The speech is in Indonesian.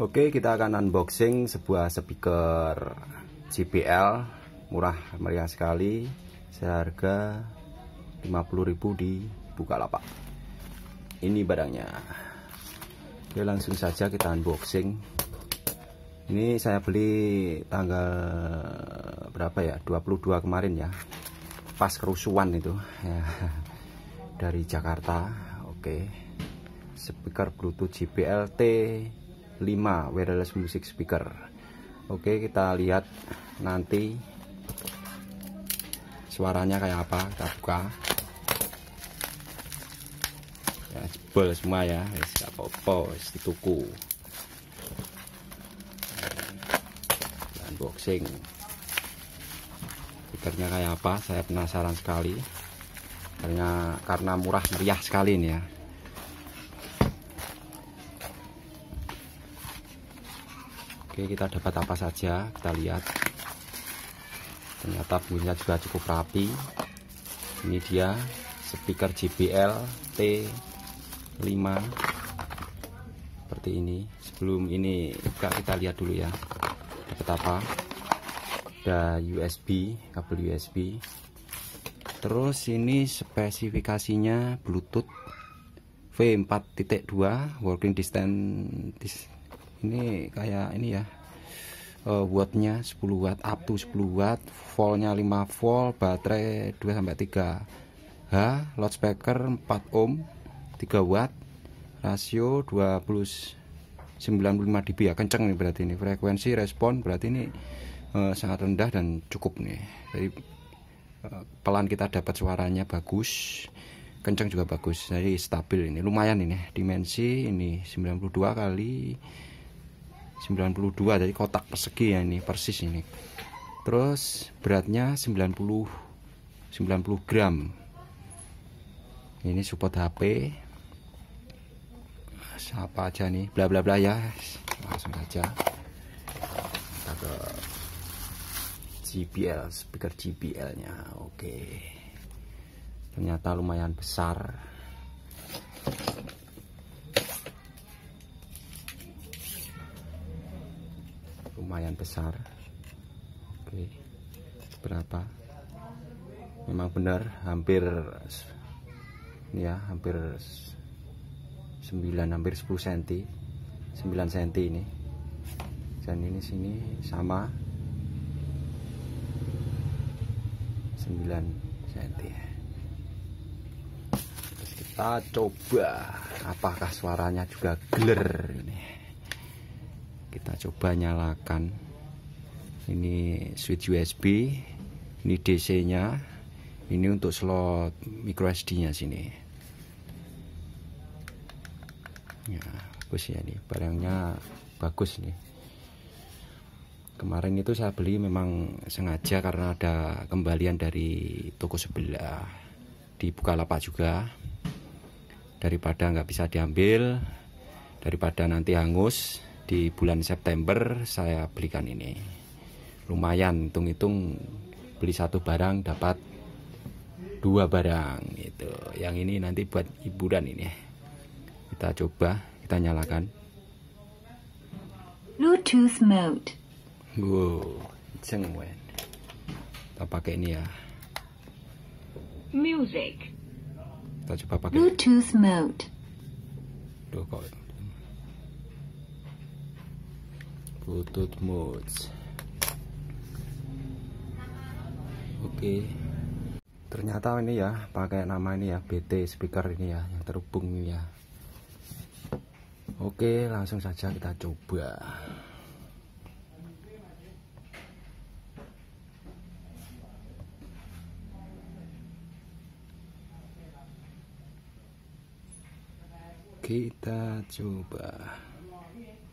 Oke, kita akan unboxing sebuah speaker JBL murah meriah sekali, seharga 50.000 di Bukalapak. Ini barangnya. Oke, langsung saja kita unboxing. Ini saya beli tanggal berapa ya? 22 kemarin ya. Pas kerusuhan itu ya, dari Jakarta. Oke. Speaker Bluetooth JBL T5 wireless music speaker. Oke, kita lihat nanti suaranya kayak apa. Kita buka ya, jebol semua ya, gak apa-apa, di tuku. Unboxing speakernya kayak apa, saya penasaran sekali karena murah meriah sekali ini ya. Oke, kita dapat apa saja, kita lihat. Ternyata bunyinya juga cukup rapi. Ini dia speaker JBL T5 seperti ini. Sebelum ini kita lihat dulu ya, dapat apa. Ada USB, kabel USB. Terus ini spesifikasinya Bluetooth V4.2 working distance. Ini kayak ini ya, wattnya 10 watt, up to 10 watt, voltnya 5 volt, baterai 2-3 H, loudspeaker 4 ohm, 3 watt, rasio 95 dB ya, kenceng nih berarti ini. Frekuensi respon berarti ini sangat rendah dan cukup nih. Jadi pelan kita dapat suaranya bagus, kenceng juga bagus, jadi stabil ini, lumayan ini. Dimensi ini 92 kali 92, jadi kotak persegi ya, ini persis ini. Terus beratnya 90 gram. Ini support HP. Siapa aja nih, bla bla bla ya. Langsung saja kita ke JBL, speaker JBL nya. Oke, ternyata lumayan besar. Lumayan besar. Oke, berapa? Memang benar hampir ini ya, hampir 9, hampir 10 cm, 9 cm ini. Dan ini sini sama 9 cm. Terus kita coba apakah suaranya juga gler ini. Kita coba nyalakan. Ini switch USB, ini DC nya, ini untuk slot micro SD nya sini ya. Bagus ya, nih barangnya bagus nih. Kemarin itu saya beli memang sengaja karena ada kembalian dari toko sebelah di Bukalapak juga. Daripada nggak bisa diambil, daripada nanti hangus di bulan September, saya belikan ini. Lumayan, hitung-hitung beli satu barang dapat 2 barang itu. Yang ini nanti buat hiburan ini. Kita coba, kita nyalakan. Bluetooth mode. Wow, kenceng wen. Kita pakai ini ya. Music. Kita coba pakai Bluetooth mode. Duh, kok Bluetooth mode. Oke. Ternyata ini ya pakai nama ini ya, BT speaker ini ya, yang terhubung ini ya. Oke, langsung saja kita coba. Kita coba.